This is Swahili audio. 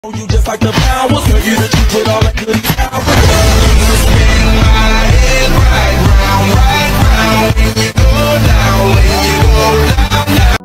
You just like the flowers, girl, you the truth with all that good power. You spin my head right round when you go down, when you go down, down.